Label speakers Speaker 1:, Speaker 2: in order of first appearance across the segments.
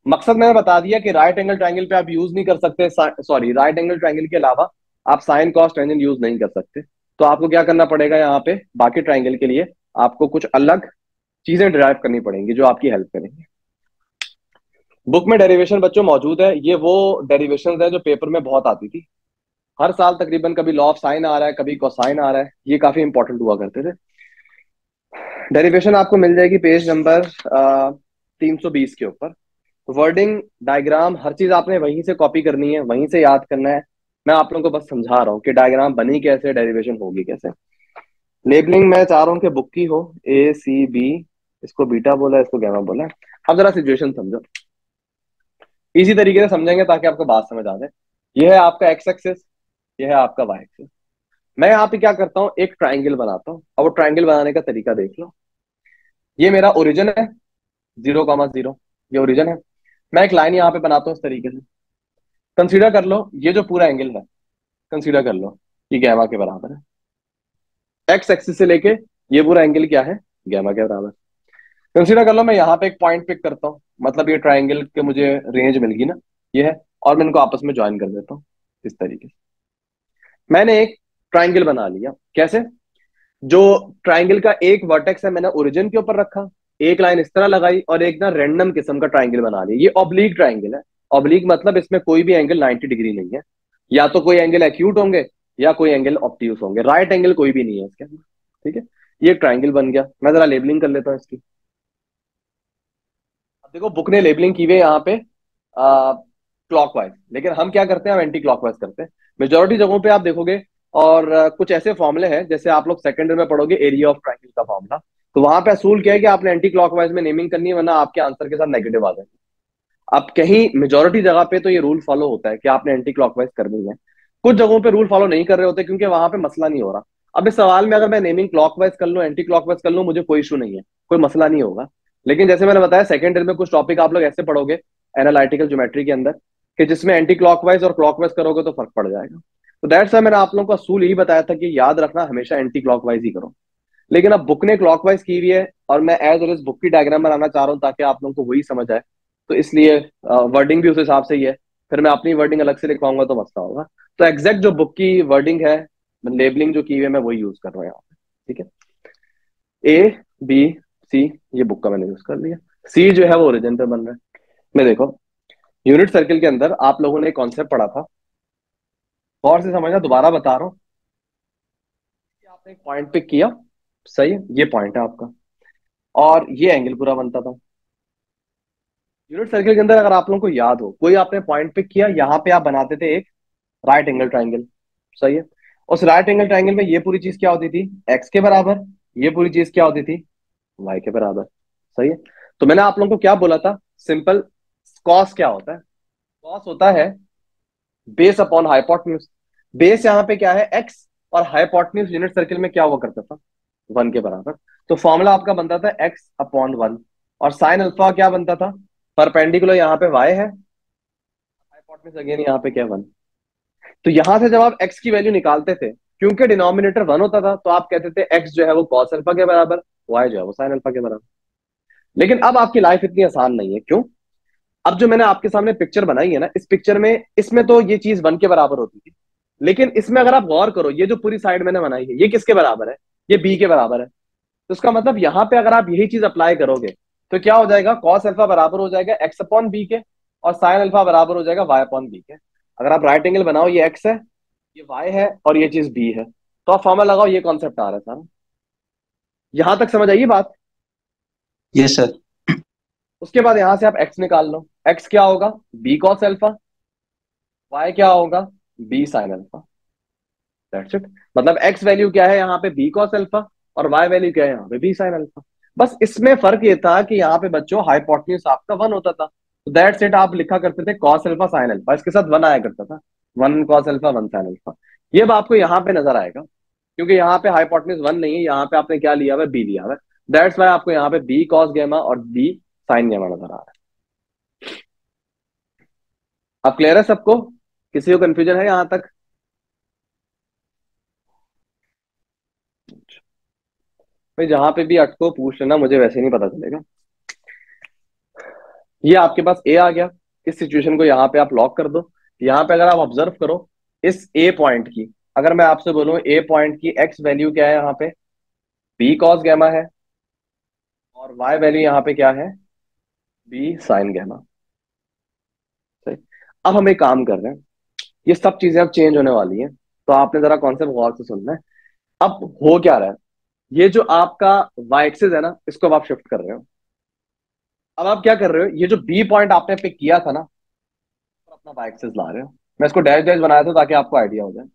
Speaker 1: मकसद मैंने बता दिया कि राइट एंगल ट्रायंगल पे आप यूज नहीं कर सकते, सॉरी, राइट एंगल ट्रायंगल के अलावा आप साइन कॉस टेंजेंट यूज नहीं कर सकते। तो आपको क्या करना पड़ेगा यहाँ पे, बाकी ट्रायंगल के लिए आपको कुछ अलग चीजें डिराइव करनी पड़ेंगी जो आपकी हेल्प करेंगी। बुक में डेरिवेशन बच्चों मौजूद है, ये वो डेरिवेशन है जो पेपर में बहुत आती थी हर साल तकरीबन। कभी लॉ ऑफ साइन आ रहा है, कभी कोसाइन आ रहा है, ये काफी इंपॉर्टेंट हुआ करते थे। डेरिवेशन आपको मिल जाएगी पेज नंबर 320 के ऊपर। वर्डिंग, डायग्राम, हर चीज आपने वहीं से कॉपी करनी है, वहीं से याद करना है। मैं आप लोगों को बस समझा रहा हूँ कि डायग्राम बनी कैसे, डेरिवेशन होगी कैसे। लेबलिंग मैं चाह रहा हूँ कि बुक की हो, A C B, इसको बीटा बोला, इसको गैमा बोला। अब जरा सिचुएशन समझो, इसी तरीके से समझेंगे ताकि आपको बात समझ आ जाए। यह है आपका एक्स एक्सिस, यह है आपका वाई एक्सिस। मैं यहाँ पे क्या करता हूँ, एक ट्राइंगल बनाता हूँ। अब वो ट्राइंगल बनाने का तरीका देख लो। ये मेरा ओरिजिन है, 0,0, ये ओरिजिन है। मैं एक लाइन यहाँ पे बनाता हूँ इस तरीके से। कंसीडर कर लो ये जो पूरा एंगल है, कंसीडर कर लो कि गैमा के बराबर है। एक्स एक्सिस से लेके ये पूरा एंगल क्या है, गैमा के बराबर। कंसीडर कर लो मैं यहाँ पे एक पॉइंट पिक करता हूँ, मतलब ये ट्राइंगल के मुझे रेंज मिल गई ना, ये है। और मैं इनको आपस में ज्वाइन कर देता हूँ इस तरीके से। मैंने एक ट्राइंगल बना लिया। कैसे? जो ट्राइंगल का एक वर्टेक्स है मैंने ओरिजिन के ऊपर रखा, एक लाइन इस तरह लगाई, और एक ना रैंडम किस्म का ट्राइंगल बना लिया। ये ऑब्लिक ट्राइंगल है। ऑब्लिक मतलब इसमें कोई भी एंगल 90 डिग्री नहीं है। या तो कोई एंगल एक्यूट होंगे या कोई एंगल ऑब्ट्यूस होंगे, राइट एंगल कोई भी नहीं है इसके अंदर। ठीक है, ये ट्राइंगल बन गया। मैं जरा लेबलिंग कर लेता हूँ इसकी। अब देखो बुक ने लेबलिंग की हुई है यहाँ पे क्लॉकवाइज, लेकिन हम क्या करते हैं, हम एंटी क्लॉकवाइज करते हैं मेजोरिटी जगहों पे आप देखोगे। और कुछ ऐसे फॉर्मूले हैं जैसे आप लोग सेकंड ईयर में पढ़ोगे एरिया ऑफ ट्राइंगल का फॉर्मूला। तो वहां पे असूल क्या है कि आपने एंटी क्लॉकवाइज में नेमिंग करनी है, वरना आपके आंसर के साथ नेगेटिव आ जाएंगे। अब कहीं मेजोरिटी जगह पे तो ये रूल फॉलो होता है कि आपने एंटी क्लॉकवाइज करनी है। कुछ जगहों पे रूल फॉलो नहीं कर रहे होते क्योंकि वहां पे मसला नहीं हो रहा। अब इस सवाल में अगर मैं नेमिंग क्लॉकवाइज कर लूँ, एंटी क्लॉकवाइज कर लूँ, मुझे कोई इशू नहीं है, कोई मसला नहीं होगा। लेकिन जैसे मैंने बताया सेकंड ईयर में कुछ टॉपिक आप लोग ऐसे पढ़ोगे एनालिटिकल ज्योमेट्री के अंदर, कि जिसमें एंटी क्लॉकवाइज और क्लॉकवाइज करोगे तो फर्क पड़ जाएगा। तो दैट्स व्हाई मैंने आप लोगों को असूल यही बताया था कि याद रखना हमेशा एंटी क्लॉकवाइज ही करो। लेकिन अब बुक ने क्लॉकवाइज की हुई है और मैं एज इट इज बुक की डायग्राम बनाना चाह रहा हूँ ताकि आप लोगों को वही समझ आए। तो इसलिए वर्डिंग भी उस हिसाब से ही है। फिर मैं अपनी वर्डिंग अलग से लिखवाऊंगा तो मसला होगा। तो एग्जैक्ट जो बुक की वर्डिंग है, लेबलिंग जो की हुई है, मैं वही यूज कर रहा हूँ यहाँ पे। ठीक है, A B C, ये बुक का मैंने यूज कर लिया। सी जो है वो ओरिजिन पे बन रहा है। मैं देखो, यूनिट सर्किल के अंदर आप लोगों ने एक कॉन्सेप्ट पढ़ा था, गौर से समझना, दोबारा बता रहा हूँ कि आपने एक पॉइंट पिक किया, सही है, ये पॉइंट है आपका, और ये एंगल पूरा बनता था। यूनिट सर्किल के अंदर अगर आप लोगों को याद हो, कोई आपने पॉइंट पिक किया, यहाँ पे आप बनाते थे एक राइट एंगल ट्राइंगल, सही है। उस राइट एंगल ट्राइंगल में ये पूरी चीज क्या होती थी, एक्स के बराबर। ये पूरी चीज क्या होती थी, वाई के बराबर, सही है। तो मैंने आप लोगों को क्या बोला था, सिंपल, कॉस क्या होता है, कॉस होता है बेस अपॉन हाइपोटेन्यूज। बेस यहाँ पे क्या है, एक्स, और हाइपोटेन्यूज यूनिट सर्किल में क्या हुआ करता था, 1 के बराबर। तो फॉर्मूला आपका बनता था x/1। और साइन अल्फा क्या बनता था, परपेंडिकुलर यहाँ पे y है, हाइपोटेन्यूज अगेन यहाँ पे क्या, 1। तो यहां से जब आप x की वैल्यू निकालते थे, क्योंकि डिनोमिनेटर 1 होता था, तो आप कहते थे x जो है वो कॉस अल्फा के बराबर, y जो है वो साइन अल्फा के बराबर। लेकिन अब आपकी लाइफ इतनी आसान नहीं है, क्यों? अब जो मैंने आपके सामने पिक्चर बनाई है ना, इस पिक्चर में, इसमें तो ये चीज 1 के बराबर होती थी। लेकिन इसमें अगर आप गौर करो, ये जो पूरी साइड मैंने बनाई है, ये किसके बराबर है, ये b के बराबर है। तो इसका मतलब यहाँ पे अगर आप यही चीज अप्लाई करोगे तो क्या हो जाएगा, कॉस अल्फा बराबर हो जाएगा x/b के, और साइन अल्फा बराबर हो जाएगा y/b के। अगर आप राइट एंगल बनाओ, ये x है, ये y है, और ये चीज b है, तो आप फॉर्मूला लगाओ, ये कॉन्सेप्ट आ रहा है सारा। यहां तक समझ आइए बात।
Speaker 2: Yes sir.
Speaker 1: उसके बाद यहां से आप x निकाल लो, x क्या होगा, b कॉस अल्फा, y क्या होगा, b sine alpha. That's it. मतलब x वैल्यू क्या है यहाँ पे, b कॉस अल्फा, और y वैल्यू क्या है यहाँ पे, b साइन अल्फा। बस इसमें फर्क ये था कि यहाँ पे बच्चों हाइपोटेन्यूज आपका 1 होता था, तो दैट्स इट, आप लिखा करते थे कॉस अल्फा साइन अल्फा, इसके साथ 1 आया करता था, 1 कॉस अल्फा 1 साइन अल्फा। ये अब आपको यहाँ पे नजर आएगा, क्योंकि यहाँ पे हाइपोटेन्यूज 1 नहीं है, यहाँ पे आपने क्या लिया हुआ है, b लिया हुआ है। दैट्स वाई आपको यहाँ पे b कॉस गैमा और b साइन गैमा नजर आ रहा है। अब क्लियर है सबको, किसी को कंफ्यूजन है यहाँ तक? भाई जहां पे भी अटको पूछ लेना, मुझे वैसे नहीं पता चलेगा। ये आपके पास ए आ गया। इस सिचुएशन को यहाँ पे आप लॉक कर दो। यहाँ पे अगर आप ऑब्जर्व करो इस ए पॉइंट की, अगर मैं आपसे बोलूं ए पॉइंट की एक्स वैल्यू क्या है, यहाँ पे बी कॉस गैमा है, और वाई वैल्यू यहाँ पे क्या है, बी साइन गैमा। सही। अब हम एक काम कर रहे हैं, ये सब चीजें अब चेंज होने वाली हैं, तो आपने जरा कॉन्सेप्ट गौर से सुनना है। अब हो क्या रहा है, ये जो आपका वाई एक्सिस है ना, इसको अब आप शिफ्ट कर रहे हो। अब आप क्या कर रहे हो, ये जो बी पॉइंट आपने पिक किया था ना, तो अपना वाई एक्सिस ला रहे हो। मैं इसको डैश डैश बनाया था ताकि आपको आइडिया हो जाए।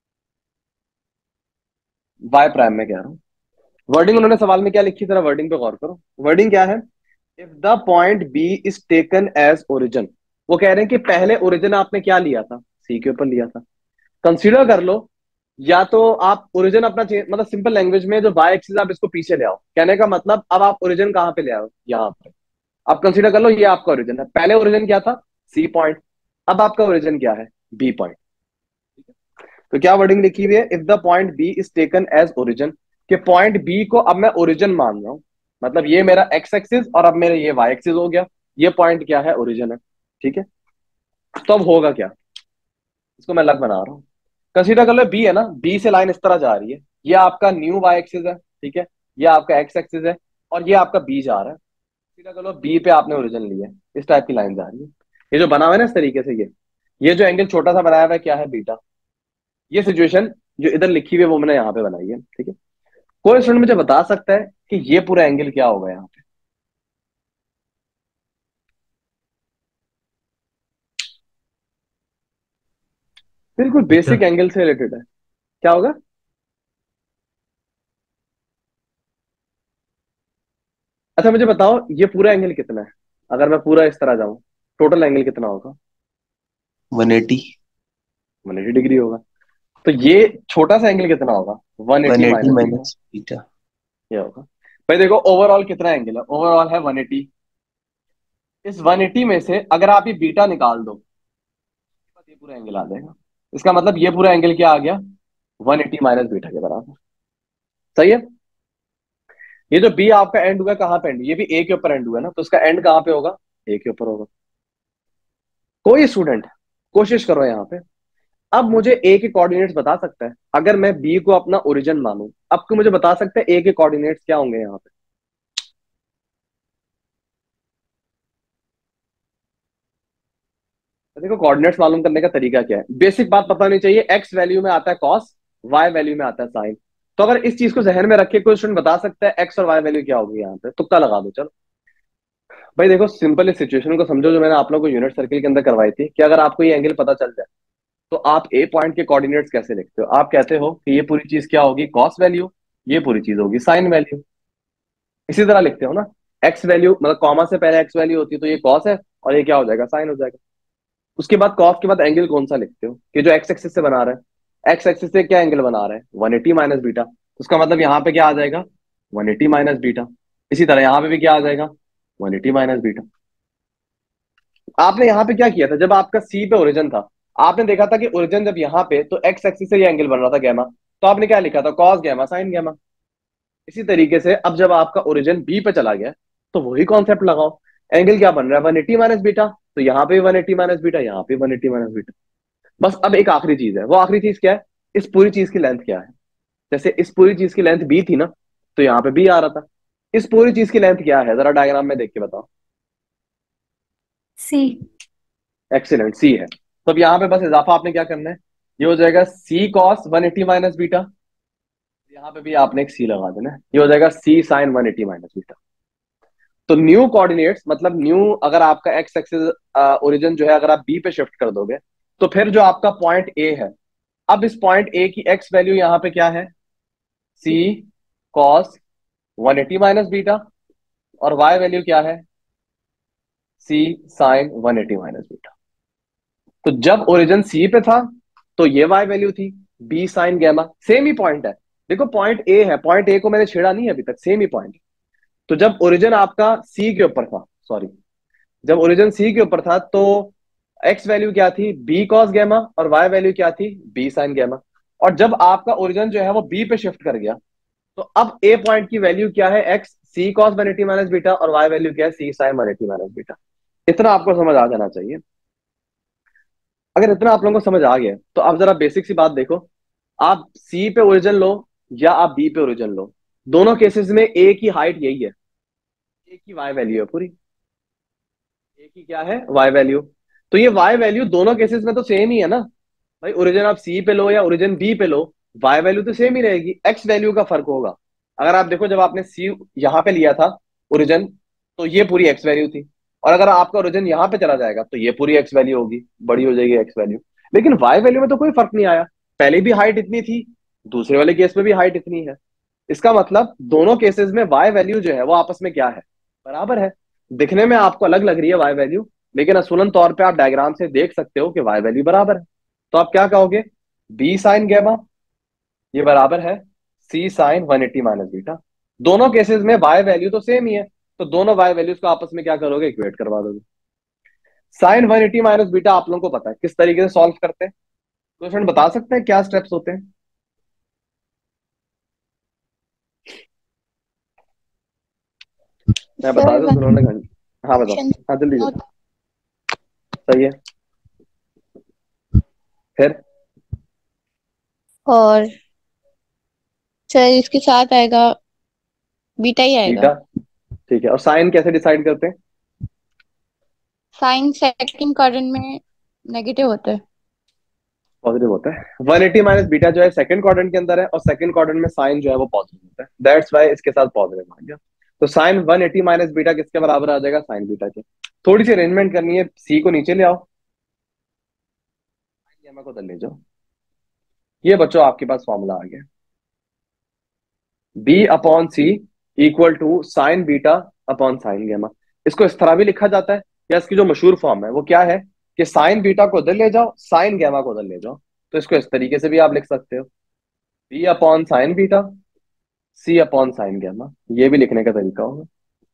Speaker 1: वाई प्राइम में कह रहा हूँ। वर्डिंग उन्होंने सवाल में क्या लिखी, जरा वर्डिंग पे गौर करो। वर्डिंग क्या है, if the point B is taken as origin. वो कह रहे हैं कि पहले ओरिजिन आपने क्या लिया था, सी के ऊपर लिया था। कंसीडर कर लो, या तो आप ओरिजिन अपना चेंज, मतलब सिंपल लैंग्वेज में जो वाई एक्सिस आप इसको पीछे ले आओ, कहने का मतलब अब आप ओरिजिन कहाँ पे ले आओ, यहाँ पे। आप कंसीडर कर लो ये आपका ओरिजिन है, पहले ओरिजिन क्या था, सी पॉइंट। अब आपका ओरिजिन क्या है, बी पॉइंट। तो क्या वर्डिंग लिखी हुई है, if the point B is taken as origin, कि पॉइंट बी को अब मैं ओरिजिन मान रहा हूं। मतलब ये मेरा एक्स एक्सिस और अब मेरा ये वाई एक्सिस हो गया। ये पॉइंट क्या है, ओरिजिन है। ठीक है। तो अब होगा क्या, इसको मैं अलग बना रहा हूँ। कंसीडर कर लो बी है ना, बी से लाइन इस तरह जा रही है, ये आपका न्यू वाई एक्सिस है, ठीक है। ये आपका एक्स एक्सिस है, और ये आपका बी जा रहा है। कंसीडर कर लो बी पे आपने ओरिजिन लिया है, इस टाइप की लाइन जा रही है। ये जो बना हुआ है ना इस तरीके से, ये जो एंगल छोटा सा बनाया हुआ है क्या है, बीटा। ये सिचुएशन जो इधर लिखी हुई है वो मैंने यहाँ पे बनाई है, ठीक है। कोई स्टूडेंट मुझे बता सकता है कि ये पूरा एंगल क्या होगा यहाँ पे। बिल्कुल
Speaker 2: बीटा।
Speaker 1: बेसिक एंगल से रिलेटेड है। क्या होगा, अच्छा मुझे बताओ ये पूरा एंगल कितना है, अगर मैं पूरा इस तरह जाऊं, टोटल एंगल कितना होगा।
Speaker 2: 180।
Speaker 1: 180 डिग्री होगा। तो ये छोटा सा एंगल कितना होगा, 180
Speaker 2: 180
Speaker 1: माइनस बीटा।
Speaker 2: Minus beta.
Speaker 1: ये होगा। भाई देखो ओवरऑल कितना एंगल है, ओवरऑल है 180। इस 180 में से अगर आप ये बीटा निकाल दो, बस ये पूरा एंगल आ जाएगा। इसका मतलब ये पूरा एंगल क्या आ गया, 180 माइनस बीटा के बराबर। सही है। ये जो बी आपका एंड हुआ कहाँ पे एंड, ये भी ए के ऊपर एंड हुआ है ना, तो इसका एंड कहाँ पे होगा, ए के ऊपर होगा। कोई स्टूडेंट कोशिश करो यहाँ पे, अब मुझे ए के कोऑर्डिनेट्स बता सकता है, अगर मैं बी को अपना ओरिजिन मानूं, अब को मुझे बता सकता है ए के कोऑर्डिनेट्स क्या होंगे यहाँ पे। तो देखो कोऑर्डिनेट्स मालूम करने का तरीका क्या है, बेसिक बात पता नहीं चाहिए, एक्स वैल्यू में आता है कॉस, वाई वैल्यू में आता है साइन। तो अगर इस चीज को जहन में रखे कोई स्टूडेंट बता सकता है एक्स और वाई वैल्यू क्या होगी, यहाँ पे तुक्का लगा दो चलो। भाई देखो सिंपल इस सिचुएशन को समझो जो मैंने आप लोगों को यूनिट सर्किल के अंदर करवाई थी, कि अगर आपको ये एंगल पता चल जाए तो आप ए पॉइंट के कोऑर्डिनेट्स कैसे लिखते हो। आप कहते हो कि ये पूरी चीज क्या होगी, कॉस वैल्यू, ये पूरी चीज होगी साइन वैल्यू। इसी तरह लिखते हो ना, एक्स वैल्यू मतलब कॉमा से पहले एक्स वैल्यू होती है तो ये कॉस है, और ये क्या हो जाएगा, साइन हो जाएगा। उसके बाद कॉस के बाद एंगल कौन सा लिखते हो, कि जो एक्स एक्सिस से बना रहा है, एक्स एक्सिस से क्या एंगल बना रहा है, 180 माइनस बीटा। तो उसका मतलब यहाँ पे क्या आ जाएगा, 180 माइनस बीटा। इसी तरह यहाँ पे भी क्या आ जाएगा, 180 माइनस बीटा। आपने यहाँ पे क्या किया था, जब आपका सी पे ओरिजिन था, आपने देखा था कि ओरिजिन जब यहाँ पे, तो एक्स एक्सिस से ये एंगल बन रहा था गैमा, तो आपने क्या लिखा था, कॉस गैमा साइन गैमा। इसी तरीके से अब जब आपका ओरिजिन बी पे चला गया, तो वही कॉन्सेप्ट लगाओ। एंगल क्या बन रहा है, 180 माइनस बीटा, तो यहाँ पे 180 माइनस बीटा, यहाँ पे 180 माइनस बीटा। बस अब एक आखिरी चीज है, वो आखिरी चीज क्या है, इस पूरी चीज की लेंथ क्या है। जैसे इस पूरी चीज की लेंथ बी थी ना, तो यहाँ पे बी आ रहा था। इस पूरी चीज की लेंथ क्या है, जरा डायग्राम में देख के बताओ।
Speaker 3: सी।
Speaker 1: एक्सीलेंट, सी है। तो अब यहाँ पे बस इजाफा आपने क्या करना है, ये हो जाएगा सी कॉस 180 माइनस बीटा। यहाँ पे भी आपने एक सी लगा देना है, ये हो जाएगा सी साइन 180 माइनस बीटा। तो न्यू कोऑर्डिनेट्स मतलब न्यू, अगर आपका एक्स एक्सिस ओरिजिन जो है अगर आप बी पे शिफ्ट कर दोगे, तो फिर जो आपका पॉइंट ए है, अब इस पॉइंट ए की एक्स वैल्यू यहाँ पे क्या है, सी कॉस 180 माइनस बीटा, और वाई वैल्यू क्या है, सी साइन 180 माइनस बीटा। तो जब ओरिजिन सी पे था तो ये वाई वैल्यू थी, बी साइन गैमा, सेम ही पॉइंट है। देखो पॉइंट ए है, पॉइंट ए को मैंने छेड़ा नहीं है अभी तक, सेम ही पॉइंट। तो जब ओरिजिन आपका सी के ऊपर था, सॉरी, जब ओरिजिन सी के ऊपर था, तो एक्स वैल्यू क्या थी, बी कॉस गैमा, और वाई वैल्यू क्या थी, बी साइन गैमा। और जब आपका ओरिजिन जो है वो बी पे शिफ्ट कर गया, तो अब ए पॉइंट की वैल्यू क्या है, x c cos 180 minus beta, और वाई वैल्यू क्या है, सी साइन 180 माइनस बीटा। इतना आपको समझ आ जाना चाहिए। अगर इतना आप लोगों को समझ आ गया तो आप जरा बेसिक सी बात देखो। आप सी पे ओरिजिन लो या आप बी पे ओरिजिन लो, दोनों केसेस में ए की हाइट यही है, ए की वाई वैल्यू है पूरी। ए की क्या है, वाई वैल्यू। तो ये वाई वैल्यू दोनों केसेस में तो सेम ही है ना भाई। ओरिजिन आप सी पे लो या ओरिजिन बी पे लो, वाई वैल्यू तो सेम ही रहेगी, एक्स वैल्यू का फर्क होगा। अगर आप देखो जब आपने सी यहाँ पे लिया था ओरिजिन, तो ये पूरी एक्स वैल्यू थी। और अगर आपका ओरिजिन यहाँ पे चला जाएगा तो ये पूरी एक्स वैल्यू होगी, बड़ी हो जाएगी एक्स वैल्यू। लेकिन वाई वैल्यू में तो कोई फर्क नहीं आया, पहले भी हाइट इतनी थी, दूसरे वाले केस में भी हाइट इतनी है। इसका मतलब दोनों केसेस में वाई वैल्यू जो है वो आपस में क्या है, बराबर है। दिखने में आपको अलग लग रही है वाई वैल्यू, लेकिन असूलन तौर पे आप डायग्राम से देख सकते हो कि वाई वैल्यू बराबर है। तो आप क्या कहोगे, बी साइन गैमा ये बराबर है सी साइन 180 माइनस बीटा। दोनों केसेस में वाई वैल्यू तो सेम ही है, तो दोनों वाई वैल्यूज को आपस में क्या करोगे, इक्वेट करवा दोगे। साइन 180 माइनस बीटा आप लोगों को पता है किस तरीके से सॉल्व करते हैं, तो फ्रेंड बता सकते हैं क्या स्टेप्स होते हैं। मैं बता
Speaker 3: सर
Speaker 1: दूं,
Speaker 3: वन
Speaker 1: उन्होंने घंटे, हाँ बताओ। हाँ जल्दी जल्दी। सही है। फिर
Speaker 3: और सर इसके साथ आएगा बीटा ही आएगा।
Speaker 1: बीटा, ठीक है। और साइन कैसे डिसाइड करते हैं,
Speaker 3: साइन सेकंड क्वाड्रेंट में नेगेटिव होता है।
Speaker 1: पॉजिटिव होता है। 180 माइनस बीटा जो है सेकंड क्वाड्रेंट के अंदर है, और सेकंड क्वाड्रेंट में साइन जो है वो पॉजिटिव होता है, दैट्स वाई इसके साथ पॉजिटिव आ गया। तो साइन 180 माइनस बीटा किसके बराबर आ जाएगा, साइन बीटा के। थोड़ी सी अरेंजमेंट करनी है, सी को नीचे ले आओ, गामा को उधर ले जाओ। ये बच्चों आपके पास फॉर्मूला आ गया, b upon c equal to sine beta upon sine gamma. इसको इस तरह भी लिखा जाता है, या इसकी जो मशहूर फॉर्म है वो क्या है कि साइन बीटा को उधर ले जाओ, साइन गैमा को उधर ले जाओ। तो इसको इस तरीके से भी आप लिख सकते हो, b upon sine beta c upon sine gamma, ये भी लिखने का तरीका होगा।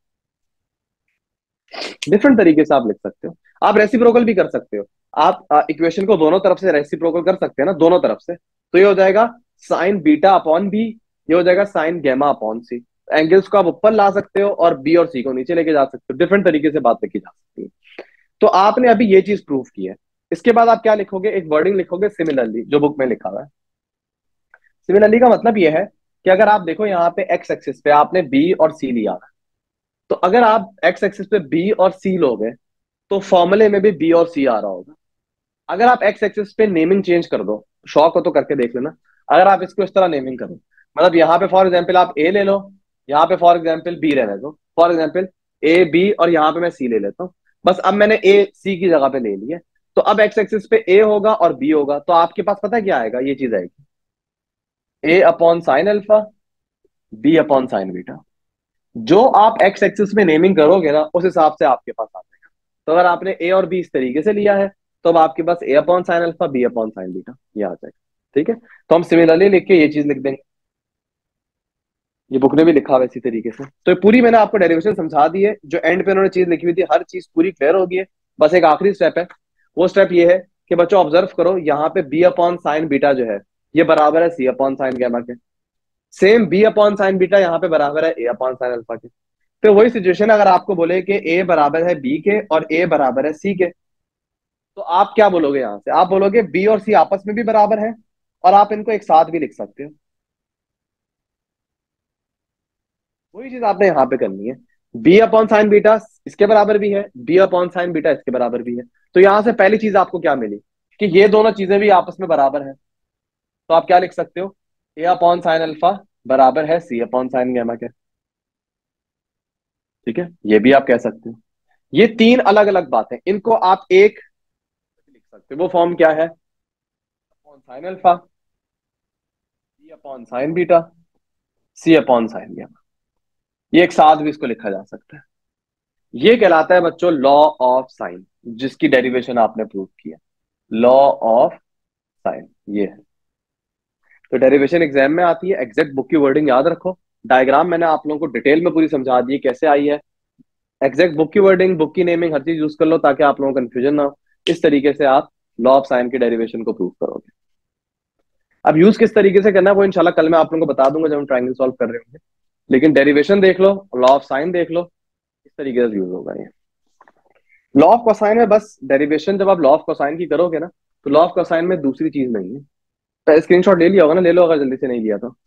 Speaker 1: डिफरेंट तरीके से आप लिख सकते हो। आप रेसिप्रोकल भी कर सकते हो, आप इक्वेशन को दोनों तरफ से रेसिप्रोकल कर सकते हैं ना, दोनों तरफ से। तो ये हो जाएगा साइन बीटा अपॉन बी, ये हो जाएगा sine gamma upon c. Angles को आप ऊपर ला सकते हो और बी और सी को नीचे लेके जा सकते हो, डिफरेंट तरीके से बात लिखी जा सकती है। तो आपने अभी ये चीज प्रूव की है। इसके बाद आप क्या लिखोगे, एक वर्डिंग लिखोगे सिमिलरली, जो बुक में लिखा हुआ है। सिमिलरली का मतलब ये है कि अगर आप देखो यहाँ पे एक्स एक्सिस पे आपने बी और सी लिया है, तो अगर आप एक्स एक्सिस पे बी और सी लोगे तो फॉर्मूले में भी बी और सी आ रहा होगा। अगर आप एक्स एक्सिस पे नेमिंग चेंज कर दो, शौक हो तो करके देख लेना। अगर आप इसको इस तरह नेमिंग करो, मतलब यहाँ पे फॉर एग्जाम्पल आप ए ले लो, यहाँ पे फॉर एग्जाम्पल बी रहने दो, फॉर एग्जाम्पल ए बी, और यहाँ पे मैं सी ले लेता हूँ। बस अब मैंने ए सी की जगह पे ले लिया, तो अब एक्स एक्सिस पे ए होगा और बी होगा, तो आपके पास पता है क्या आएगा, ये चीज आएगी a upon sine alpha b upon sine beta. जो आप एक्स एक्सिस में नेमिंग करोगे ना, उस हिसाब से आपके पास आ जाएगा। तो अगर आपने ए और बी इस तरीके से लिया है, तो अब आपके पास a upon sine alpha b upon sine beta ये आ जाएगा। ठीक है, तो हम सिमिलरली लिख के ये चीज लिख देंगे, ये बुक ने भी लिखा हुआ है इसी तरीके से। तो ये पूरी मैंने आपको डेरिवेशन समझा दी है, जो एंड पे उन्होंने चीज लिखी हुई थी हर चीज पूरी क्लियर होगी है। बस एक आखिरी स्टेप है, वो स्टेप ये है कि बच्चों ऑब्जर्व करो, यहाँ पे बी अपॉन साइन बीटा जो है ये बराबर है सी अपॉन साइन गैमा के। Same b upon sine beta यहाँ पे बराबर है ए अपॉन साइन अल्फा के। तो वही सिचुएशन, अगर आपको बोले कि ए बराबर है बी के और ए बराबर है सी के, तो आप क्या बोलोगे, यहां से आप बोलोगे बी और सी आपस में भी बराबर है, और आप इनको एक साथ भी लिख सकते हो। वही चीज आपने यहाँ पे करनी है, बी अपॉन साइन बीटा इसके बराबर भी है, बी अपॉन साइन बीटा इसके बराबर भी है। तो यहां से पहली चीज आपको क्या मिली कि ये दोनों चीजें भी आपस में बराबर है। तो आप क्या लिख सकते हो, ए अपॉन साइन अल्फा बराबर है सी अपॉन साइन गैमा के। ठीक है, ये भी आप कह सकते हो। ये तीन अलग अलग बातें, इनको आप एक लिख सकते हो। वो फॉर्म क्या है, upon sine alpha b upon sine beta c upon sine gamma. ये एक साथ भी इसको लिखा जा सकता है। ये कहलाता है बच्चों लॉ ऑफ साइन, जिसकी डेरिवेशन आपने प्रूव किया, लॉ ऑफ साइन ये है। तो डेरिवेशन एग्जाम में आती है, एग्जैक्ट बुक की वर्डिंग याद रखो। डायग्राम मैंने आप लोगों को डिटेल में पूरी समझा दी है कैसे आई है। एग्जैक्ट बुक की वर्डिंग, बुक की नेमिंग, हर चीज यूज कर लो ताकि आप लोगों को कंफ्यूजन ना हो। इस तरीके से आप लॉ ऑफ साइन की डेरिवेशन को प्रूव करोगे। अब यूज किस तरीके से करना है वो इंशाल्लाह कल मैं आप लोगों को बता दूंगा जब हम ट्रायंगल सॉल्व कर रहे होंगे। लेकिन डेरिवेशन देख लो, लॉ ऑफ साइन देख लो, इस तरीके से यूज होगा ये। लॉ ऑफ कोसाइन में बस डेरिवेशन जब आप लॉ ऑफ कोसाइन की करोगे ना, तो लॉ ऑफ कोसाइन में दूसरी चीज नहीं है। तो स्क्रीनशॉट ले लिया होगा ना, ले लो अगर जल्दी से नहीं लिया तो।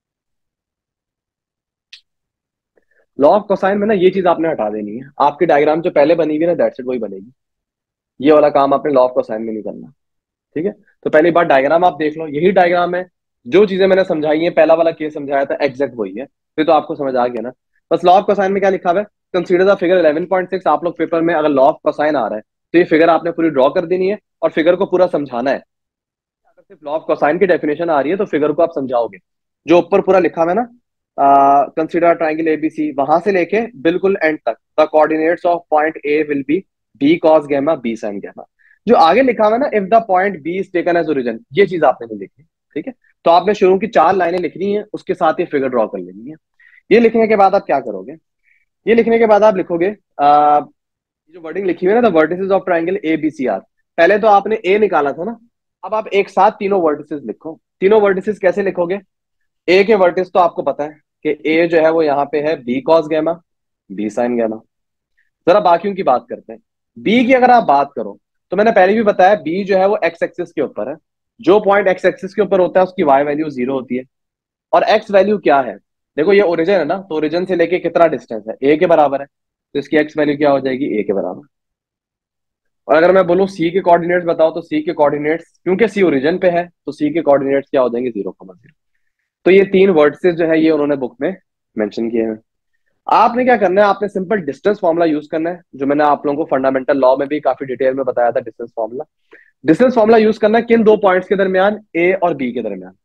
Speaker 1: लॉ ऑफ कोसाइन में ना ये चीज आपने हटा देनी है, आपकी डायग्राम जो पहले बनी हुई है ना दैट्स इट वही बनेगी। ये वाला काम आपने लॉ ऑफ कोसाइन में नहीं करना। ठीक है, तो पहली बार डायग्राम आप देख लो, यही डायग्राम है। जो चीजें मैंने समझाई है, पहला वाला केस समझाया था एग्जैक्ट वही है, फिर तो आपको समझ आ गया ना। बस लॉ ऑफ कोसाइन में क्या लिखा हुआ है, कंसीडर द फिगर 11.6। आप लोग पेपर में अगर लॉ ऑफ कोसाइन आ रहा है तो ये फिगर आपने पूरी ड्रॉ कर देनी है और फिगर को पूरा समझाना है। अगर सिर्फ लॉ ऑफ कोसाइन की डेफिनेशन आ रही है तो फिगर को आप समझाओगे। जो ऊपर पूरा लिखा हुआ है ना, कंसीडर ट्राइंगल एबीसी, वहां से लेके बिल्कुल एंड तक, the coordinates of point A will be b cos gamma b sine gamma. जो आगे लिखा हुआ है ना, if the point B is taken as origin, ये चीज आपने नहीं लिखी। ठीक है, तो आपने शुरू की 4 लाइनें लिखनी है, उसके साथ ही फिगर ड्रॉ कर लेनी है। ये लिखने के बाद आप क्या करोगे, ये लिखने के बाद आप लिखोगे जो वर्डिंग लिखी हुई है ना, the vertices of triangle A B C are. पहले तो आपने ए निकाला था ना, अब आप एक साथ तीनों वर्टिसेस लिखो। तीनों वर्टिसेस कैसे लिखोगे, ए के वर्टिस तो आपको पता है कि ए जो है वो यहाँ पे है b cos gamma b sine gamma. जरा बाकियों की बात करते हैं। बी की अगर आप बात करो तो मैंने पहले भी बताया, बी जो है वो एक्स एक्सिस के ऊपर है। जो पॉइंट एक्स एक्सिस के ऊपर होता है उसकी वाई वैल्यू 0 होती है। और एक्स वैल्यू क्या है, देखो ये ओरिजिन है ना, तो ओरिजिन से लेके कितना डिस्टेंस है, ए के बराबर है, तो इसकी एक्स वैल्यू क्या हो जाएगी, ए के बराबर। और अगर मैं बोलूँ सी के कोऑर्डिनेट्स बताओ, तो सी के कोऑर्डिनेट्स, क्योंकि सी ओरिजिन पे है तो सी के कोऑर्डिनेट्स क्या हो जाएंगे, 0,0। तो ये 3 वर्टिसेस जो है ये उन्होंने बुक में मेंशन किए हैं। आपने क्या करना है, आपने सिंपल डिस्टेंस फॉर्मूला यूज करना है, जो मैंने आप लोगों को फंडामेंटल लॉ में भी काफी डिटेल में बताया था। Distance formula, distance formula use करना है किन 2 पॉइंट्स के दरमियान, ए और बी के दरमियान।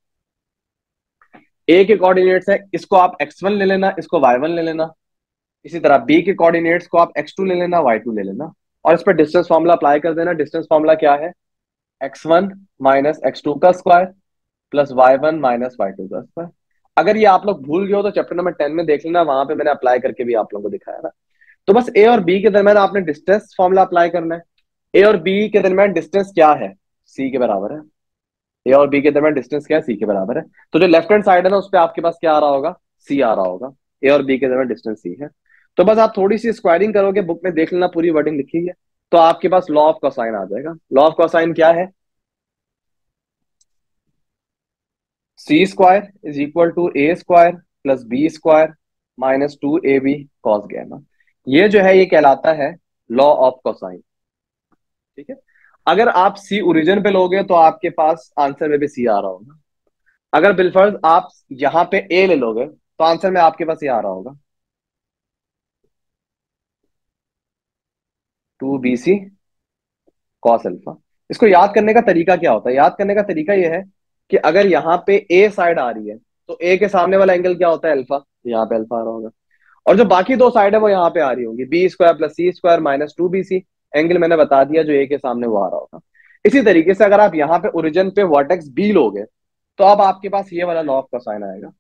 Speaker 1: ए के कोऑर्डिनेट्स है, इसको आप x1 ले लेना, इसको y1 ले लेना। इसी तरह बी के कोऑर्डिनेट्स को आप x2 ले लेना, y2 ले लेना, और इस पर डिस्टेंस फॉर्मूला अप्लाई कर देना। डिस्टेंस फॉर्मूला क्या है, x1 माइनस x2 का square plus y1 minus y2 का स्क्वायर। अगर ये आप लोग भूल गए हो तो चैप्टर नंबर 10 में देख लेना, वहां पे मैंने अप्लाई करके भी आप लोगों को दिखाया था। तो बस ए और बी के दरमियान आपने डिस्टेंस फॉर्मूला अप्लाई करना है। ए और बी के दरमियान डिस्टेंस क्या है, सी के बराबर है। ए और बी के दरमियान डिस्टेंस क्या है, सी के बराबर है। तो जो लेफ्ट हैंड साइड है ना, उस पर आपके पास क्या आ रहा होगा, सी आ रहा होगा। ए और बी के दरमियान डिस्टेंस सी है। तो बस आप थोड़ी सी स्क्वायरिंग करोगे, बुक में देख लेना पूरी वर्डिंग लिखी है, तो आपके पास लॉ ऑफ कोसाइन आ जाएगा। लॉ ऑफ कोसाइन क्या है, c square is equal to a square plus b square minus 2ab cos gamma. ये जो है ये कहलाता है लॉ ऑफ कोसाइन। ठीक है, अगर आप सी ओरिजिन पे लोगे तो आपके पास आंसर में भी सी आ रहा होगा। अगर बिलफर्ज आप यहां पे ए ले लोगे तो आंसर में आपके पास ये आ रहा होगा, 2bc कॉस अल्फा। इसको याद करने का तरीका क्या होता है, याद करने का तरीका ये है कि अगर यहाँ पे ए साइड आ रही है तो ए के सामने वाला एंगल क्या होता है, अल्फा। यहाँ पे अल्फा आ रहा होगा। और जो बाकी 2 साइड है वो यहाँ पे आ रही होंगी, b square plus c square minus 2bc। Angle मैंने बता दिया जो ए के सामने वो आ रहा होगा। इसी तरीके से अगर आप यहाँ पे ओरिजिन पे वर्टेक्स बी लोगे तो अब आपके पास ये वाला लॉ ऑफ कोसाइन आएगा।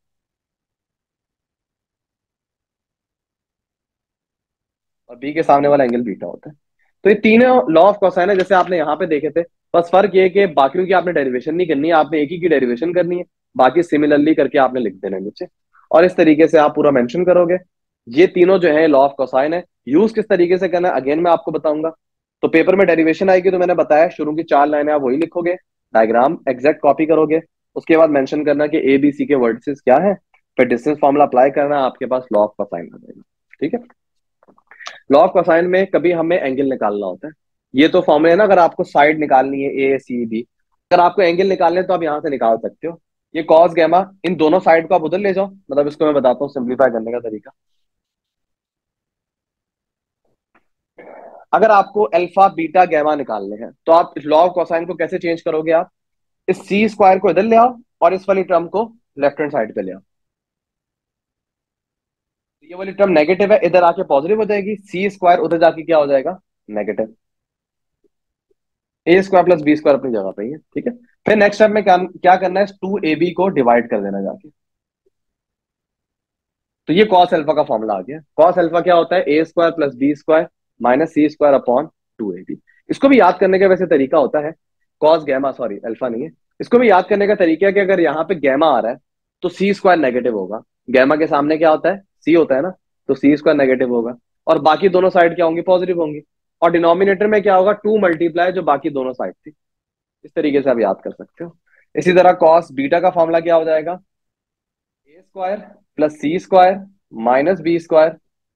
Speaker 1: और बी के सामने वाला एंगल बीटा होता है। तो ये तीनों लॉ ऑफ कोसाइन है जैसे आपने यहाँ पे देखे थे। बस फर्क ये कि बाकियों की आपने डेरिवेशन नहीं करनी है, आपने एक ही की डेरिवेशन करनी है, बाकी सिमिलरली करके आपने लिख देना है नीचे। और इस तरीके से आप पूरा मेंशन करोगे। ये तीनों जो है लॉ ऑफ कोसाइन है। यूज किस तरीके से करना है अगेन मैं आपको बताऊंगा। तो पेपर में डेरिवेशन आएगी तो मैंने बताया शुरू की 4 लाइनें आप वही लिखोगे, डायग्राम एग्जैक्ट कॉपी करोगे, उसके बाद मेंशन करना कि ए बी सी के वर्टिसेस क्या है, फिर डिस्टेंस फॉर्मूला अप्लाई करना, आपके पास लॉ ऑफ कोसाइन आ जाएगा। ठीक है, लॉ ऑफ कोसाइन में कभी हमें एंगल निकालना होता है। ये तो फॉर्मूला है ना, अगर आपको साइड निकालनी है ए सी बी, अगर आपको एंगल निकालने हैं तो आप यहां से निकाल सकते हो। ये कॉस गैमा, इन दोनों साइड को आप उधर ले जाओ, मतलब इसको मैं बताता हूँ सिंप्लीफाई करने का तरीका। अगर आपको अल्फा बीटा गैमा निकालने हैं तो आप लॉ ऑफ कोसाइन को कैसे चेंज करोगे, आप इस सी स्क्वायर को इधर ले आओ और इस वाली टर्म को लेफ्ट हैंड साइड पे ले आओ। ये वाली टर्म नेगेटिव है, इधर आके पॉजिटिव हो जाएगी, सी स्क्वायर उधर जाके क्या हो जाएगा, negative. A square plus b square अपनी जगह पे ही है। ठीक है, फिर नेक्स्ट स्टेप में क्या करना है, 2ab को डिवाइड कर देना जाके। तो ये कॉस अल्फा का फॉर्मूला आ गया। कॉस अल्फा क्या होता है, a square plus b square minus c square upon 2ab। इसको भी याद करने का वैसे तरीका होता है, कॉस गैमा, सॉरी अल्फा नहीं है। इसको भी याद करने का तरीका है कि अगर यहाँ पे गैमा आ रहा है तो सी स्क्वायर नेगेटिव होगा। गैमा के सामने क्या होता है, सी होता है ना, तो सी स्क्वायर नेगेटिव होगा और बाकी दोनों साइड क्या होंगी, पॉजिटिव होंगी। और डिनोमिनेटर में क्या होगा, 2 मल्टीप्लाई जो बाकी दोनों साइड थी। इस तरीके से आप याद कर सकते हो। इसी तरह कॉस बीटा का फॉर्मूला क्या हो जाएगा, a square plus c square minus b square.